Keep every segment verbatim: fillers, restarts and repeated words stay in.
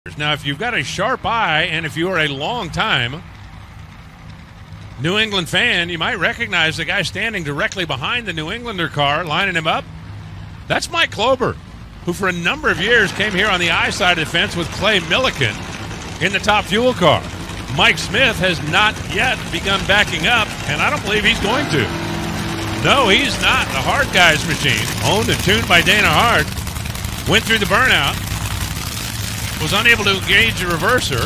Now, if you've got a sharp eye and if you are a long-time New England fan, you might recognize the guy standing directly behind the New Englander car, lining him up. That's Mike Kloeber, who for a number of years came here on the I side of the fence with Clay Milliken in the Top Fuel car. Mike Smith has not yet begun backing up, and I don't believe he's going to. No, he's not. The Hard Guys machine, owned and tuned by Dana Hard, went through the burnout, was unable to engage the reverser,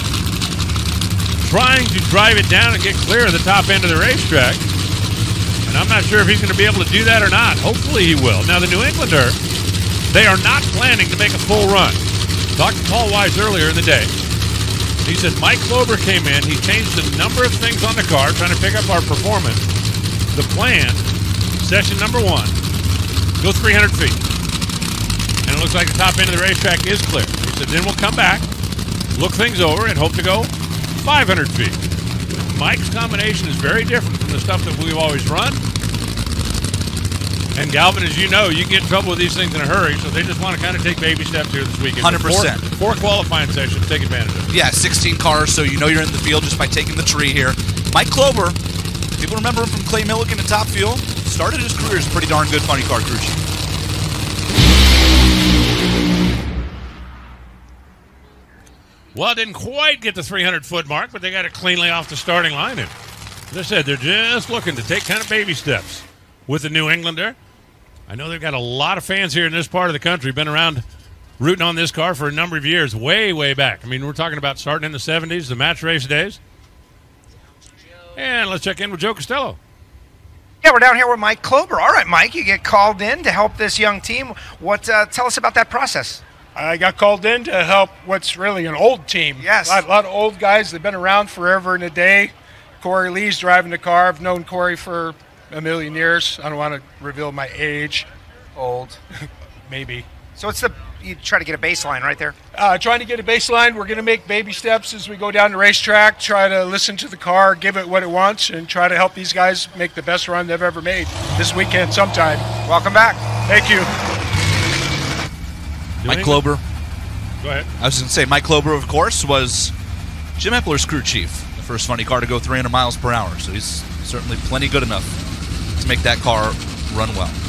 trying to drive it down and get clear of the top end of the racetrack. And I'm not sure if he's going to be able to do that or not. Hopefully he will. Now, the New Englander, they are not planning to make a full run. Talked to Paul Wise earlier in the day. He said Mike Kloeber came in. He changed a number of things on the car, trying to pick up our performance. The plan, session number one, go three hundred feet. And it looks like the top end of the racetrack is clear. He said then we'll come back, look things over, and hope to go five hundred feet. Mike's combination is very different from the stuff that we've always run. And Galvin, as you know, you get in trouble with these things in a hurry, so they just want to kind of take baby steps here this weekend. one hundred percent. Four, four qualifying sessions, take advantage of it. Yeah, sixteen cars, so you know you're in the field just by taking the tree here. Mike Kloeber, people remember him from Clay Milliken and Top Fuel. Started his career as a pretty darn good funny car crew chief. Well, didn't quite get the three hundred foot mark, but they got it cleanly off the starting line. And as I said, they're just looking to take kind of baby steps with the New Englander. I know they've got a lot of fans here in this part of the country, been around rooting on this car for a number of years, way, way back. I mean, we're talking about starting in the seventies, the match race days. And let's check in with Joe Costello. Yeah, we're down here with Mike Kloeber. All right, Mike, you get called in to help this young team. What? Uh, tell us about that process. I got called in to help what's really an old team. Yes. A lot, a lot of old guys. They've been around forever and a day. Cory Lee's driving the car. I've known Cory for a million years. I don't want to reveal my age. Old. Maybe. So it's the, you try to get a baseline right there? Uh, trying to get a baseline. We're going to make baby steps as we go down the racetrack, try to listen to the car, give it what it wants, and try to help these guys make the best run they've ever made this weekend sometime. Welcome back. Thank you. Mike Kloeber. Go ahead. I was going to say, Mike Kloeber, of course, was Jim Epler's crew chief, the first funny car to go three hundred miles per hour. So he's certainly plenty good enough to make that car run well.